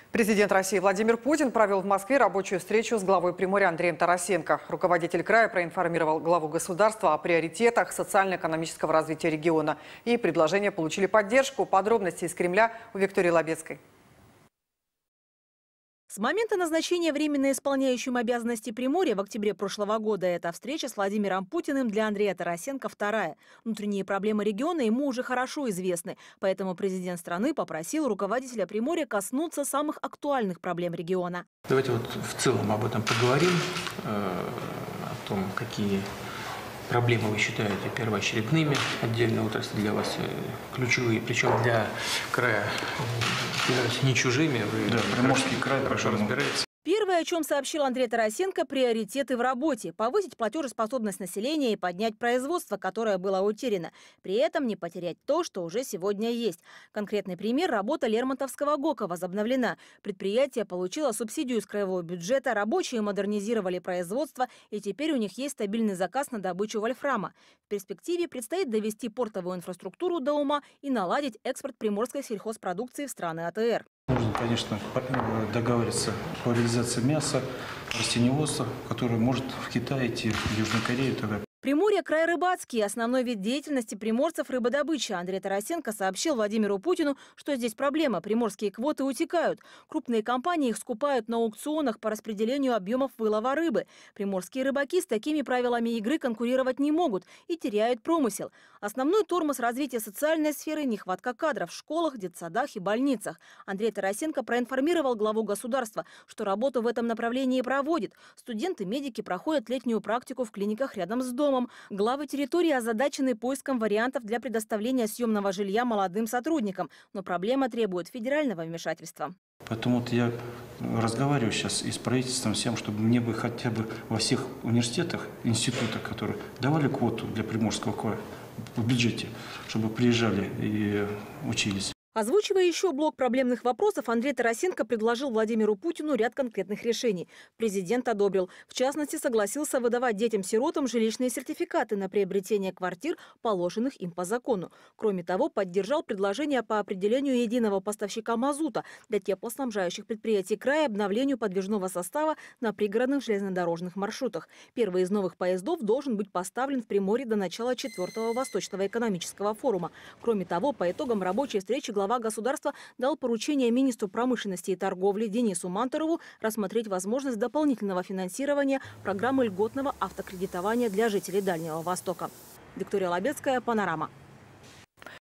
Президент России Владимир Путин провел в Москве рабочую встречу с главой Приморья Андреем Тарасенко. Руководитель края проинформировал главу государства о приоритетах социально-экономического развития региона. И предложения получили поддержку. Подробности из Кремля у Виктории Лобецкой. С момента назначения временно исполняющим обязанности Приморья в октябре прошлого года эта встреча с Владимиром Путиным для Андрея Тарасенко вторая. Внутренние проблемы региона ему уже хорошо известны, поэтому президент страны попросил руководителя Приморья коснуться самых актуальных проблем региона. Давайте вот в целом об этом поговорим, о том, какие проблемы вы считаете первоочередными, отдельные отрасли для вас ключевые, причем для края не чужими, вы Приморский край хорошо разбираетесь. Первое, о чем сообщил Андрей Тарасенко – приоритеты в работе. Повысить платежеспособность населения и поднять производство, которое было утеряно. При этом не потерять то, что уже сегодня есть. Конкретный пример – работа Лермонтовского ГОКа возобновлена. Предприятие получило субсидию из краевого бюджета, рабочие модернизировали производство, и теперь у них есть стабильный заказ на добычу вольфрама. В перспективе предстоит довести портовую инфраструктуру до ума и наладить экспорт приморской сельхозпродукции в страны АТР. Нужно, конечно, договориться по реализации мяса, растениеводства, которое может в Китае идти, в Южную Корею и так далее. Приморье – край рыбацкий. Основной вид деятельности приморцев – рыбодобыча. Андрей Тарасенко сообщил Владимиру Путину, что здесь проблема. Приморские квоты утекают. Крупные компании их скупают на аукционах по распределению объемов вылова рыбы. Приморские рыбаки с такими правилами игры конкурировать не могут и теряют промысел. Основной тормоз развития социальной сферы – нехватка кадров в школах, детсадах и больницах. Андрей Тарасенко проинформировал главу государства, что работу в этом направлении проводит. Студенты-медики проходят летнюю практику в клиниках рядом с домом. Главы территории озадачены поиском вариантов для предоставления съемного жилья молодым сотрудникам, но проблема требует федерального вмешательства. Поэтому вот я разговариваю сейчас и с правительством всем, чтобы мне бы хотя бы во всех университетах, институтах, которые давали квоту для Приморского края в бюджете, чтобы приезжали и учились. Озвучивая еще блок проблемных вопросов, Андрей Тарасенко предложил Владимиру Путину ряд конкретных решений. Президент одобрил. В частности, согласился выдавать детям-сиротам жилищные сертификаты на приобретение квартир, положенных им по закону. Кроме того, поддержал предложение по определению единого поставщика мазута для теплоснабжающих предприятий края и обновлению подвижного состава на пригородных железнодорожных маршрутах. Первый из новых поездов должен быть поставлен в Приморье до начала 4-го Восточного экономического форума. Кроме того, по итогам рабочей встречи глава государства дал поручение министру промышленности и торговли Денису Мантурову рассмотреть возможность дополнительного финансирования программы льготного автокредитования для жителей Дальнего Востока. Виктория Лобецкая, «Панорама».